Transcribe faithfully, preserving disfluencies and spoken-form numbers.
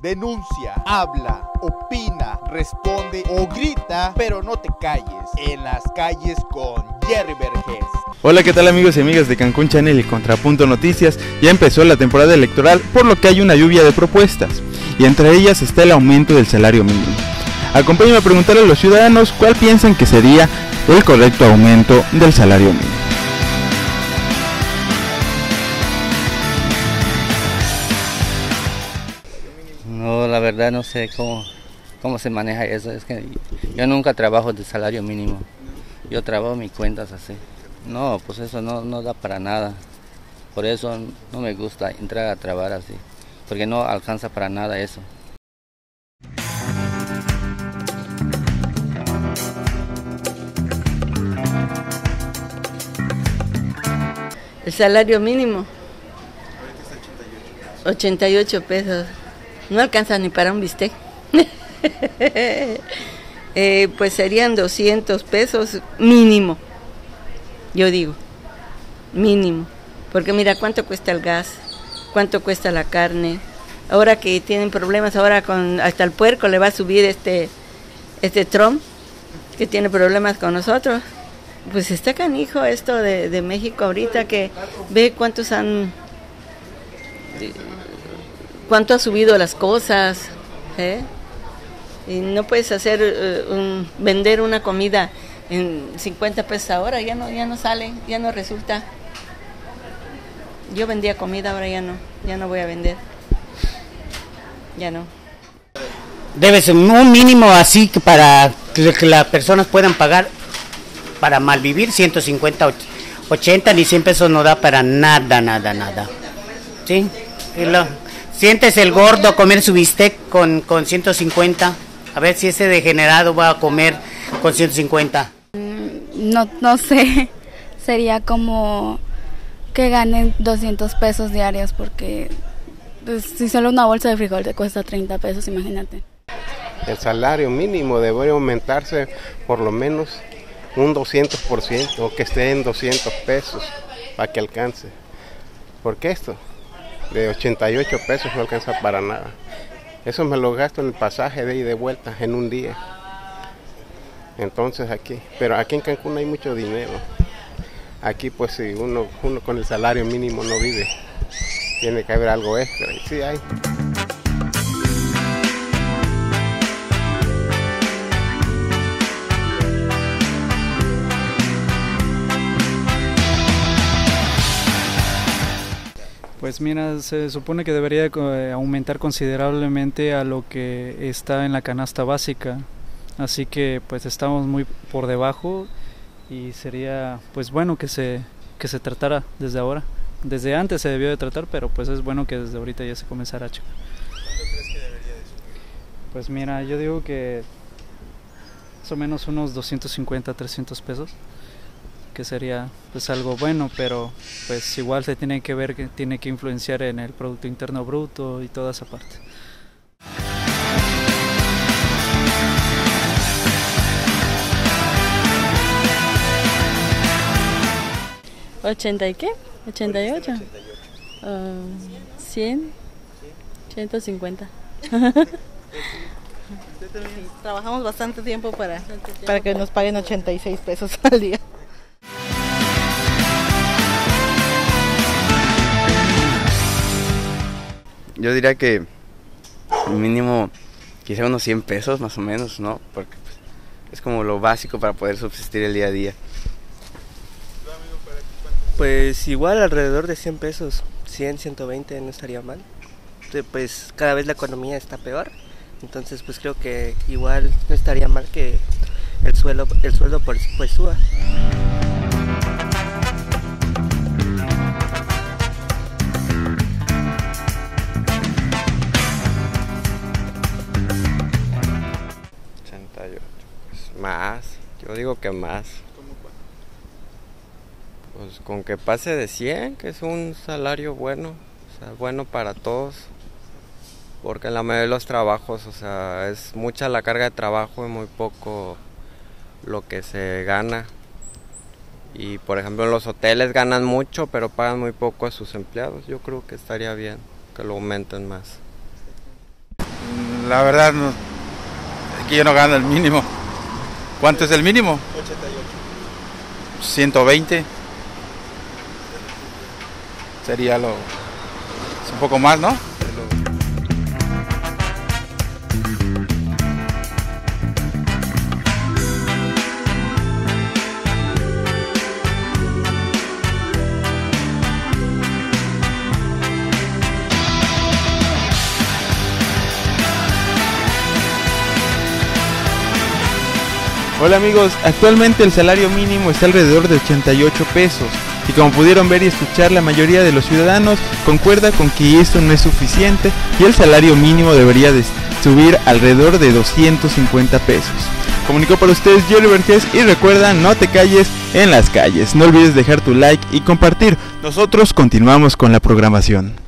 denuncia, habla, opina, responde o grita, pero no te calles. En las calles con Jerry Vergés. Hola, ¿qué tal amigos y amigas de Cancún Channel y Contrapunto Noticias? Ya empezó la temporada electoral, por lo que hay una lluvia de propuestas, y entre ellas está el aumento del salario mínimo. Acompáñenme a preguntarle a los ciudadanos cuál piensan que sería el correcto aumento del salario mínimo. No, la verdad no sé cómo, cómo se maneja eso. Es que yo nunca trabajo de salario mínimo. Yo trabajo mis cuentas así. No, pues eso no, no da para nada. Por eso no me gusta entrar a trabajar así, porque no alcanza para nada eso. El salario mínimo, ochenta y ocho pesos, no alcanza ni para un bistec. eh, pues serían doscientos pesos mínimo, yo digo, mínimo, porque mira cuánto cuesta el gas, cuánto cuesta la carne, ahora que tienen problemas, ahora con hasta el puerco le va a subir este, este Trump, que tiene problemas con nosotros. Pues está canijo esto de, de México ahorita, que ve cuántos han, cuánto ha subido las cosas, ¿eh? Y no puedes hacer, uh, un, vender una comida en cincuenta pesos ahora, ya no, ya no sale, ya no resulta. Yo vendía comida, ahora ya no, ya no voy a vender, ya no. Debe ser un mínimo así que para que las personas puedan pagar. Para malvivir, ciento cincuenta, ochenta, ni cien pesos no da para nada, nada, nada. ¿Sí? Y lo, sientes el gordo comer su bistec con, con ciento cincuenta. A ver si ese degenerado va a comer con ciento cincuenta. No, no sé. Sería como que ganen doscientos pesos diarios, porque pues, si solo una bolsa de frijol te cuesta treinta pesos, imagínate. El salario mínimo debería aumentarse por lo menos un doscientos por ciento, o que esté en doscientos pesos para que alcance, porque esto de ochenta y ocho pesos no alcanza para nada. Eso me lo gasto en el pasaje de ida y de vuelta en un día. Entonces aquí, pero aquí en Cancún hay mucho dinero. Aquí pues si uno, uno con el salario mínimo no vive, tiene que haber algo extra, y sí hay. Pues mira, se supone que debería aumentar considerablemente a lo que está en la canasta básica, así que pues estamos muy por debajo y sería pues bueno que se que se tratara desde ahora. Desde antes se debió de tratar, pero pues es bueno que desde ahorita ya se comenzara a checar. ¿Cuánto crees que debería de subir? Pues mira, yo digo que más o menos unos doscientos cincuenta, trescientos pesos, que sería pues algo bueno, pero pues igual se tiene que ver que tiene que influenciar en el Producto Interno Bruto y toda esa parte. ¿ochenta y qué? ¿ochenta y ocho? Uh, ¿cien? ciento cincuenta. Trabajamos bastante tiempo para, para que nos paguen ochenta y seis pesos al día. Yo diría que mínimo quizá unos cien pesos más o menos, ¿no? Porque pues, es como lo básico para poder subsistir el día a día. Pues igual alrededor de cien pesos, cien, ciento veinte no estaría mal. Pues cada vez la economía está peor, entonces pues creo que igual no estaría mal que el sueldo, el sueldo pues, pues suba. Más, yo digo que más. ¿Cómo cuánto? Pues con que pase de cien, que es un salario bueno, o sea, bueno para todos. Porque en la mayoría de los trabajos, o sea, es mucha la carga de trabajo y muy poco lo que se gana. Y por ejemplo en los hoteles ganan mucho, pero pagan muy poco a sus empleados. Yo creo que estaría bien que lo aumenten más. La verdad, no, aquí yo no gano el mínimo. ¿Cuánto es el mínimo? ochenta y ocho. ciento veinte. Sería lo... es un poco más, ¿no? Hola amigos, actualmente el salario mínimo está alrededor de ochenta y ocho pesos y como pudieron ver y escuchar, la mayoría de los ciudadanos concuerda con que esto no es suficiente y el salario mínimo debería de subir alrededor de doscientos cincuenta pesos. Comunicó para ustedes Yoli Vergés y recuerda, no te calles en las calles. No olvides dejar tu like y compartir. Nosotros continuamos con la programación.